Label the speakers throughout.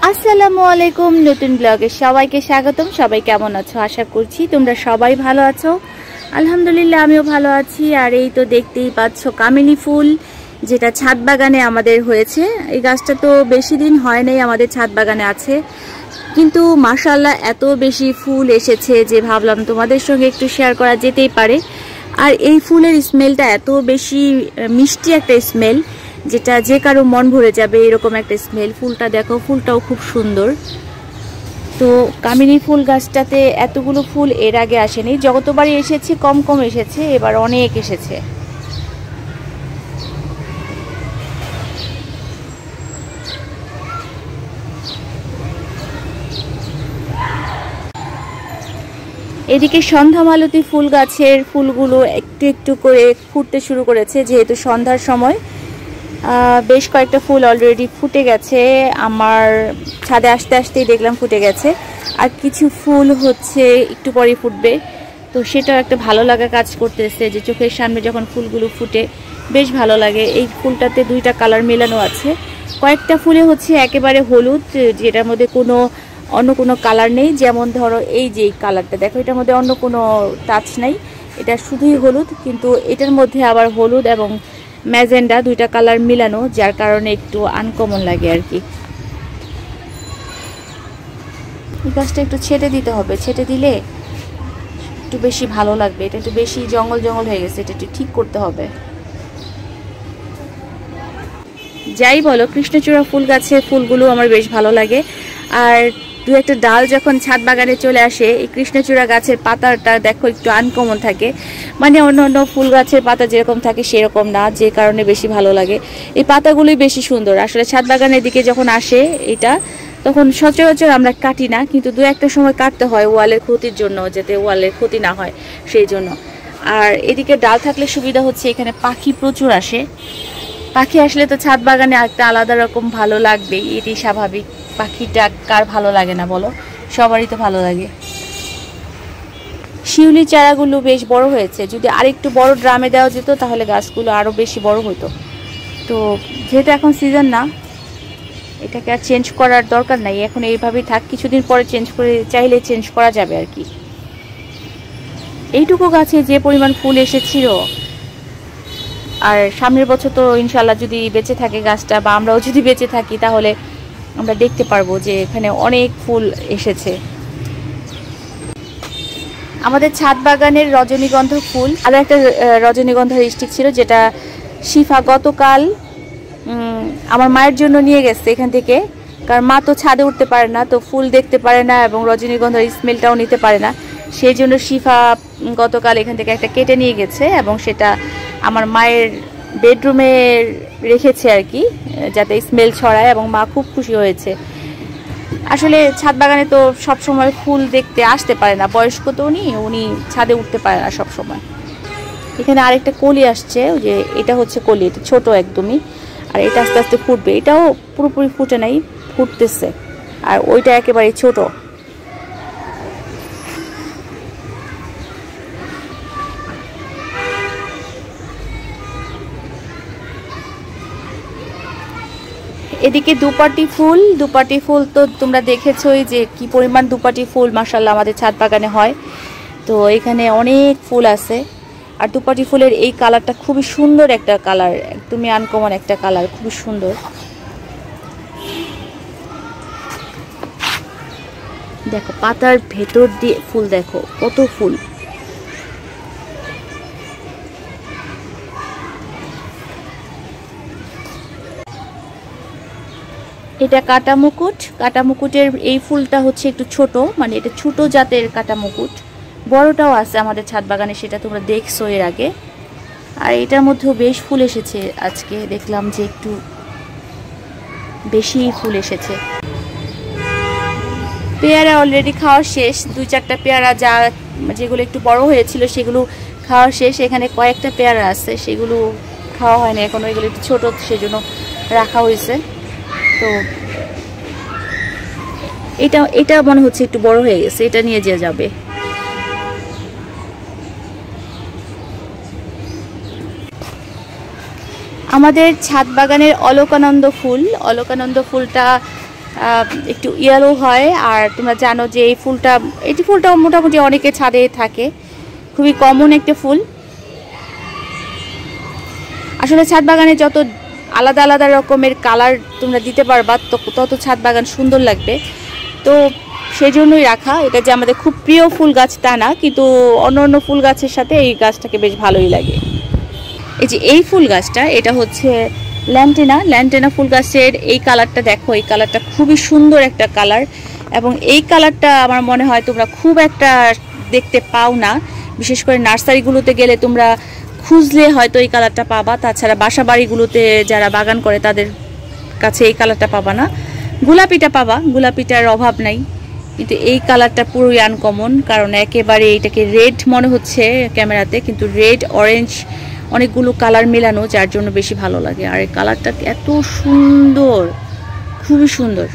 Speaker 1: আসসালামু আলাইকুম, নতুন ব্লগে সবাইকে স্বাগতম। সবাই কেমন আছো? আশা করছি তোমরা সবাই ভালো আছো। আলহামদুলিল্লাহ আমিও ভালো আছি। আর এই তো দেখতেই পাচ্ছ কামিনী ফুল, যেটা ছাদ বাগানে আমাদের হয়েছে। এই গাছটা তো বেশি দিন হয় নাই, আমাদের ছাদ বাগানে আছে, কিন্তু মাশাআল্লাহ এত বেশি ফুল এসেছে যে ভাবলাম তোমাদের সঙ্গে একটু শেয়ার করা যেতেই পারে। আর এই ফুলের স্মেলটা এত বেশি মিষ্টি একটা স্মেল, যেটা যে কারো মন ভরে যাবে এরকম একটা স্মেল। ফুলটা দেখো, ফুলটাও খুব সুন্দর। তো কামিনী ফুল গাছটাতে এতগুলো ফুল এর আগে আসেনি, যতবারই এসেছে কম কম এসেছে, এবার অনেক এসেছে। এদিকে সন্ধ্যা মালতী ফুল গাছের ফুলগুলো একটু একটু করে ফুটতে শুরু করেছে, যেহেতু সন্ধ্যার সময়। বেশ কয়েকটা ফুল অলরেডি ফুটে গেছে, আমার ছাদে আসতে আসতেই দেখলাম ফুটে গেছে। আর কিছু ফুল হচ্ছে একটু পরে ফুটবে, তো সেটাও একটা ভালো লাগা কাজ করতেছে, যে চোখের সামনে যখন ফুলগুলো ফুটে বেশ ভালো লাগে। এই ফুলটাতে দুইটা কালার মেলানো আছে, কয়েকটা ফুলে হচ্ছে একেবারে হলুদ, যেটার মধ্যে অন্য কোনো কালার নেই। যেমন ধরো এই যে কালারটা দেখো, এটার মধ্যে অন্য কোনো টাচ নাই, এটা শুধুই হলুদ। কিন্তু এটার মধ্যে আবার হলুদ এবং ম্যাজেন্ডা দুইটা কালার মিলানো, যার কারণে একটু আনকমন লাগে আর কি। এই গাছটা একটু ছেটে দিতে হবে, ছেটে দিলে একটু বেশি ভালো লাগবে। এটা একটু বেশি জঙ্গল জঙ্গল হয়ে গেছে, এটা একটু ঠিক করতে হবে। যাই বলো, কৃষ্ণচূড়া ফুল গাছের ফুলগুলো আমার বেশ ভালো লাগে। আর দু একটা ডাল যখন ছাদ বাগানে চলে আসে, এই কৃষ্ণচূড়া গাছের পাতাটা দেখো একটু আনকমন থাকে, মানে অন্য অন্য ফুল গাছের পাতা যেরকম থাকে সেরকম না, যে কারণে বেশি ভালো লাগে। এই পাতাগুলোই বেশি সুন্দর। আসলে ছাদ বাগানের দিকে যখন আসে এটা, তখন সচরাচর আমরা কাটি না, কিন্তু দু একটা সময় কাটতে হয় ওয়ালের ক্ষতির জন্য, যাতে ওয়ালের ক্ষতি না হয় সেই জন্য। আর এদিকে ডাল থাকলে সুবিধা হচ্ছে, এখানে পাখি প্রচুর আসে। পাখি আসলে তো ছাদ বাগানে একটা আলাদা রকম ভালো লাগবে, এটি স্বাভাবিক। পাখিটা কার ভালো লাগে না বলো, সবারই তো ভালো লাগে। শিউলি চারাগুলো বেশ বড় হয়েছে, যদি আরেকটু বড় ড্রামে দেওয়া যেত তাহলে গাছগুলো আরও বেশি বড় হতো। তো যেহেতু এখন সিজন না, এটাকে আর চেঞ্জ করার দরকার নাই, এখন এইভাবেই থাক। কিছুদিন পরে চাইলে চেঞ্জ করা যাবে আর কি। এইটুকু গাছে যে পরিমাণ ফুল এসেছিল, আর সামনের বছর তো ইনশাল্লাহ যদি বেঁচে থাকে গাছটা, বা আমরাও যদি বেঁচে থাকি, তাহলে আমরা দেখতে পারবো যে এখানে অনেক ফুল এসেছে। আমাদের ছাদ বাগানের রজনীগন্ধা ফুল, আরও একটা রজনীগন্ধার স্টিক ছিল, যেটা শিফা গতকাল আমার মায়ের জন্য নিয়ে গেছে এখান থেকে। কারণ মা তো ছাদে উঠতে পারে না, তো ফুল দেখতে পারে না এবং রজনীগন্ধার স্মেলটাও নিতে পারে না, সেই জন্য শিফা গতকাল এখান থেকে একটা কেটে নিয়ে গেছে, এবং সেটা আমার মায়ের বেডরুমে রেখেছে আর কি, যাতে স্মেল ছড়ায়, এবং মা খুব খুশি হয়েছে। আসলে ছাদ বাগানে তো সব সময় ফুল দেখতে আসতে পারে না, বয়স্ক তো উনি ছাদে উঠতে পারে না সব সময়। এখানে আরেকটা কলি আসছে, যে এটা হচ্ছে কলি, এটা ছোট একদমই, আর এটা আস্তে আস্তে ফুটবে। এটাও পুরোপুরি ফুটে নাই, ফুটতেছে, আর ওইটা একেবারে ছোট। এদিকে দুপাটি ফুল তো তোমরা দেখেছোই যে কি পরিমাণ দুপাটি ফুল মাশাআল্লাহ আমাদের ছাদ বাগানে হয়। তো এখানে অনেক ফুল আছে, আর দুপাটি ফুলের এই কালারটা খুবই সুন্দর একটা কালার, একদমই আনকমন একটা কালার, খুবই সুন্দর। দেখো পাতার ভেতর দিয়ে ফুল, দেখো কত ফুল। এটা কাটা মুকুটের এই ফুলটা হচ্ছে একটু ছোট, মানে এটা ছোট জাতের কাটা মুকুট। বড়টাও আছে আমাদের ছাদ বাগানে, সেটা তোমরা দেখছো এর আগে। আর এটার মধ্যেও বেশ ফুল এসেছে, আজকে দেখলাম যে একটু বেশি ফুল এসেছে। পেয়ারা অলরেডি খাওয়া শেষ, 2-4টা পেয়ারা যেগুলো একটু বড় হয়েছিল সেগুলো খাওয়া শেষ। এখানে কয়েকটা পেয়ারা আছে, সেগুলো খাওয়া হয়নি এখনো, এগুলো একটু ছোট সেজন্য রাখা হয়েছে। তো এটা মনে হচ্ছে একটু বড় হয়ে গেছে, এটা নিয়ে যাবে। আমাদের ছাদ বাগানের অলকানন্দ ফুলটা একটু ইয়েলো হয়। আর তোমরা জানো যে এই ফুলটা মোটামুটি অনেকে ছাদে থাকে, খুবই কমন একটা ফুল। আসলে ছাদ বাগানে যত আলাদা আলাদা রকমের কালার তোমরা দিতে পারবা তত ছাদ বাগান সুন্দর লাগবে। তো সেই জন্যই রাখা। এটা যে আমাদের খুব প্রিয় ফুল গাছ তা না, কিন্তু অন্য অন্য ফুল গাছের সাথে এই গাছটাকে বেশ ভালোই লাগে। এই যে এই ফুল গাছটা, এটা হচ্ছে ল্যান্টেনা ফুল গাছের এই কালারটা দেখো, এই কালারটা খুবই সুন্দর একটা কালার। এবং এই কালারটা আমার মনে হয় তোমরা খুব একটা দেখতে পাও না, বিশেষ করে নার্সারিগুলোতে গেলে তোমরা খুঁজলে হয়তো এই কালারটা পাবা। তাছাড়া বাসা বাড়িগুলোতে যারা বাগান করে তাদের কাছে এই কালারটা পাবা না। গোলাপিটা পাবা, গোলাপিটার অভাব নাই, কিন্তু এই কালারটা পুরোই আনকমন। কারণ একেবারে এটাকে রেড মনে হচ্ছে ক্যামেরাতে, কিন্তু রেড অরেঞ্জ অনেকগুলো কালার মেলানো, যার জন্য বেশি ভালো লাগে। আর এই কালারটা এত সুন্দর, খুবই সুন্দর।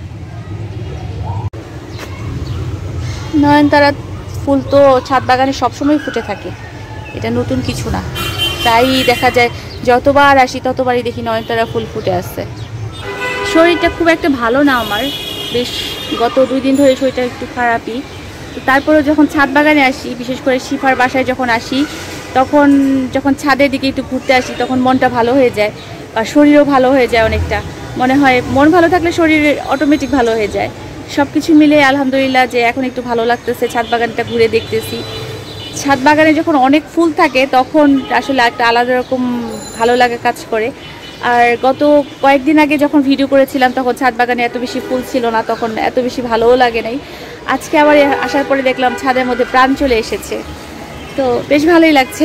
Speaker 1: নয়নতারা ফুল তো ছাদ বাগানে সবসময় ফুটে থাকে, এটা নতুন কিছু না। তাই দেখা যায় যতবার আসি ততবারই দেখি নয়নতারা ফুল ফুটে আসছে। শরীরটা খুব একটা ভালো না আমার, বেশ গত 2 দিন ধরে শরীরটা একটু খারাপই। তো তারপরেও যখন ছাদ বাগানে আসি, বিশেষ করে শিফার বাসায় যখন আসি, তখন যখন ছাদের দিকে একটু ঘুরতে আসি তখন মনটা ভালো হয়ে যায়, আর শরীরও ভালো হয়ে যায় অনেকটা। মনে হয় মন ভালো থাকলে শরীর অটোমেটিক ভালো হয়ে যায়। সব কিছু মিলে আলহামদুলিল্লাহ যে এখন একটু ভালো লাগতেছে, ছাদ বাগানটা ঘুরে দেখতেছি। ছাদ বাগানে যখন অনেক ফুল থাকে তখন আসলে একটা আলাদা রকম ভালো লাগা কাজ করে। আর গত কয়েকদিন আগে যখন ভিডিও করেছিলাম তখন ছাদ বাগানে এত বেশি ফুল ছিল না, তখন এত বেশি ভালোও লাগে নাই। আজকে আবার আসার পরে দেখলাম ছাদের মধ্যে প্রাণ চলে এসেছে, তো বেশ ভালোই লাগছে।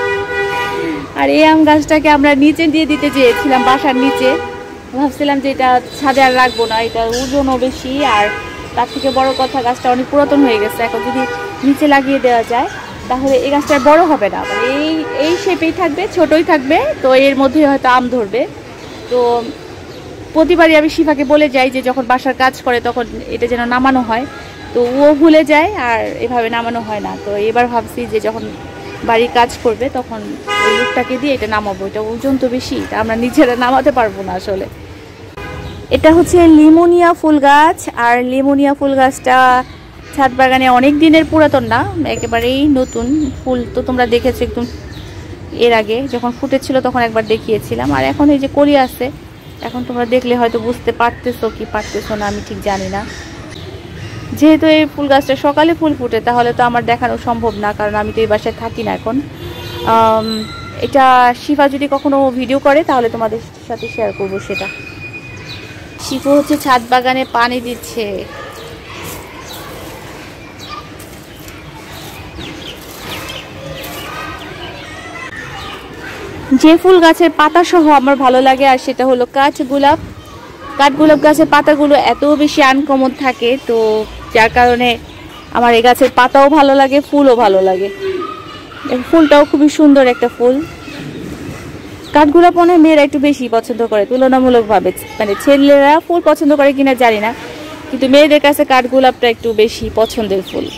Speaker 1: আর এই আম গাছটাকে আমরা নিচে দিয়ে দিতে চেয়েছিলাম, বাসার নিচে। ভাবছিলাম যে এটা ছাদে আর রাখবো না, এটা ওজনও বেশি, আর তার থেকে বড় কথা গাছটা অনেক পুরাতন হয়ে গেছে। এখন যদি নিচে লাগিয়ে দেওয়া যায় তাহলে এই গাছটা বড় হবে না, মানে এই শেপেই থাকবে, ছোটই থাকবে। তো এর মধ্যে হয়তো আম ধরবে। তো প্রতিবারই আমি শিফাকে বলে যাই যে যখন বাসার কাজ করে তখন এটা যেন নামানো হয়, তো ও ভুলে যায় আর এভাবে নামানো হয় না। তো এবার ভাবছি যে যখন বাড়ির কাজ করবে তখন ওই লোকটাকে দিয়ে এটা নামাবো। এটা ওজন তো বেশি, তা আমরা নিজেরা নামাতে পারবো না আসলে। এটা হচ্ছে লিমোনিয়া ফুল গাছ, আর লিমোনিয়া ফুল গাছটা ছাদ বাগানে অনেক দিনের পুরাতন না, একেবারেই নতুন। ফুল তো তোমরা দেখেছো একদম এর আগে যখন ফুটেছিল তখন একবার দেখিয়েছিলাম। আর এখন এই যে কলি আছে, এখন তোমরা দেখলে হয়তো বুঝতে পারতেছো কি পারতেছো না আমি ঠিক জানি না। যেহেতু এই ফুল গাছটা সকালে ফুল ফুটে তাহলে তো আমার দেখানো সম্ভব না, কারণ আমি তো এই বাসায় থাকি না এখন। এটা শিফা যদি কখনো ভিডিও করে তাহলে তোমাদের সাথে শেয়ার করবো সেটা। শিফা হচ্ছে ছাদ বাগানে পানি দিচ্ছে। যে ফুল গাছের পাতা সহ আমার ভালো লাগে আর সেটা হলো কাঠগোলাপ। কাঠগোলাপ গাছের পাতাগুলো এত বেশি আনকমন থাকে, তো যার কারণে আমার এই গাছের পাতাও ভালো লাগে, ফুলও ভালো লাগে। ফুলটাও খুবই সুন্দর একটা ফুল। কাঠগোলাপ মনে হয় মেয়েরা একটু বেশি পছন্দ করে তুলনামূলকভাবে, মানে ছেলেরা ফুল পছন্দ করে কিনা জানি না, কিন্তু মেয়েদের কাছে কাঠগোলাপটা একটু বেশি পছন্দের ফুল।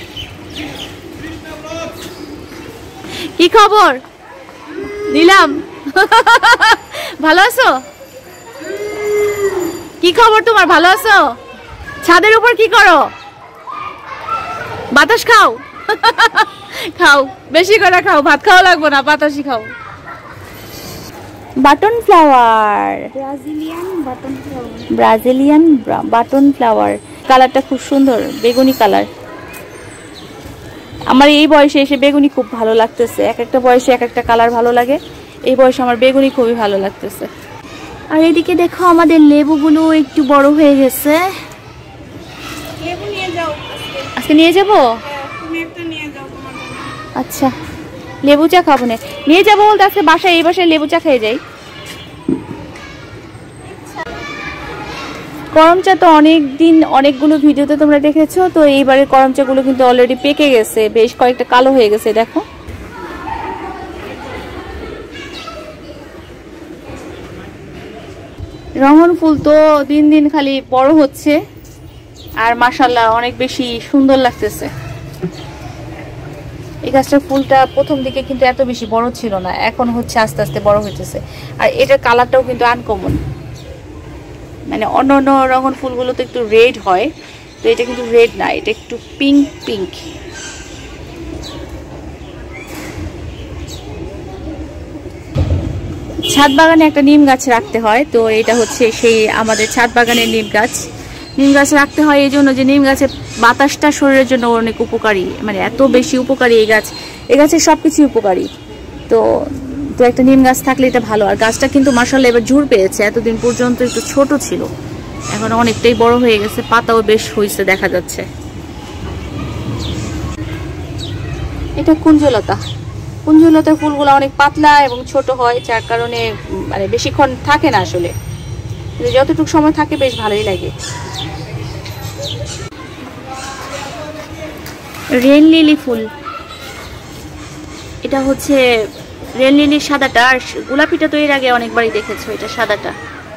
Speaker 1: কি খবর নিলাম? ভালো আছো? কি খবর তোমার, ভালো আছো? ছাদের উপর কি করো? বাতাস খাও? খাও, বেশি করে খাও, ভাত খাওয়া লাগবে না, বাতাসই খাও। Button flower, brazilian button flower. কালারটা খুব সুন্দর, বেগুনি কালার। আমার এই বয়সে এসে বেগুনি খুব ভালো লাগতেছে। এক একটা বয়সে এক একটা কালার ভালো লাগে, এই বয়সে আমার বেগুনি খুবই ভালো লাগতেছে। আর এদিকে দেখো আমাদের লেবুগুলো একটু বড় হয়ে গেছে।
Speaker 2: লেবু নিয়ে যাও
Speaker 1: আজকে নিয়ে যাবো?
Speaker 2: তুমি একটা নিয়ে যাও তোমার জন্য।
Speaker 1: আচ্ছা, লেবু চা খাবো না, নিয়ে যাবো বলতে আজকে বাসায়, এই বাসায় লেবু চা খেয়ে যাই। করম চা তো অনেকগুলো ভিডিওতে তোমরা দেখেছো, তো এইবারের করম চা গুলো কিন্তু অলরেডি পেকে গেছে, বেশ কয়েকটা কালো হয়ে গেছে দেখো। রঙন ফুল তো দিন দিন খালি বড় হচ্ছে, আর মাশাআল্লাহ অনেক বেশি সুন্দর লাগতেছে। এই গাছটার ফুলটা প্রথম দিকে কিন্তু এত বেশি বড় ছিল না, এখন হচ্ছে আস্তে আস্তে বড় হইতেছে। আর এটার কালারটাও কিন্তু আনকমন। মানে অন্য অন্য রঙের ফুলগুলো তো একটু রেড হয়, তো এটা কিন্তু রেড না, এটা একটু পিঙ্ক পিঙ্ক। ছাদ বাগানে একটা নিম গাছ রাখতে হয়, তো এটা হচ্ছে সেই আমাদের ছাদ বাগানের নিম গাছ। নিম গাছ রাখতে হয় এই জন্য যে নিম গাছের বাতাসটা শরীরের জন্য অনেক উপকারী, মানে এত বেশি উপকারী এই গাছ, এই গাছের সব কিছুই উপকারী। তো তো একটা নিম গাছ থাকলে এটা ভালো। আর গাছটা কিন্তু মাশাআল্লাহ এবার ঝুড় পেয়েছে, এতদিন পর্যন্ত একটু ছোট ছিল, এখন অনেকটাই বড় হয়ে গেছে, পাতাও বেশ হয়েছে দেখা যাচ্ছে। এটা কুঞ্জলতা। কুঞ্জলতার ফুলগুলো অনেক পাতলা এবং ছোট হয়, যার কারণে মানে বেশিক্ষণ থাকে না আসলে, যতটুকু সময় থাকে বেশ ভালোই লাগে। রেন লিলি ফুল, এটা হচ্ছে রেন লিলির সাদাটা, আর গোলাপিটা তো এর আগে অনেকবারই দেখেছো, এটা সাদাটা।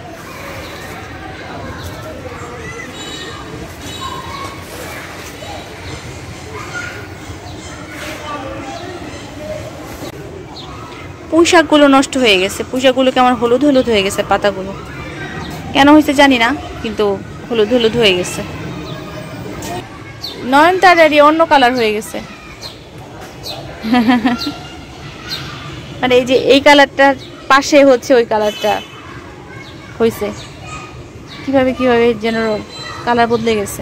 Speaker 1: পুঁই শাকগুলো নষ্ট হয়ে গেছে, পুঁই শাকগুলো কেমন হলুদ হলুদ হয়ে গেছে, পাতাগুলো কেন হয়েছে জানি না, কিন্তু হলুদ হলুদ হয়ে গেছে। নয়নতারারই অন্য কালার হয়ে গেছে। মানে এই যে এই কালারটার পাশে হচ্ছে ওই কালারটা হয়েছে, কিভাবে কিভাবে যেন কালার বদলে গেছে।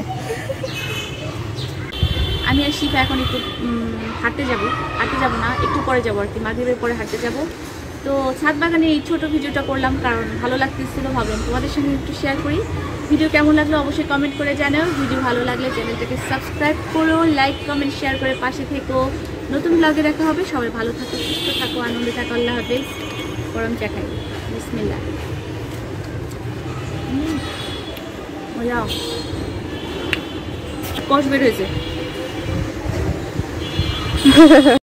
Speaker 1: আমি আর শিফা এখন একটু হাঁটতে যাব না, একটু পরে যাবো আর কি, মাগরিবের পরে হাঁটতে যাব। তো ছাদ বাগানে এই ছোটো ভিডিওটা করলাম কারণ ভালো লাগতেছিল, ভাবলাম তোমাদের সঙ্গে একটু শেয়ার করি। ভিডিও কেমন লাগলো অবশ্যই কমেন্ট করে জানাও। ভিডিও ভালো লাগলে চ্যানেলটাকে সাবস্ক্রাইব করো, লাইক কমেন্ট শেয়ার করে পাশে থেকো। নতুন ব্লগে দেখা হবে। সবাই ভালো থাকো, সুস্থ থাকো, আনন্দে থাকো। আল্লাহ হাফেজ। গরম চা খাই, বিসমিল্লাহ। যাও, কষ বের হয়েছে।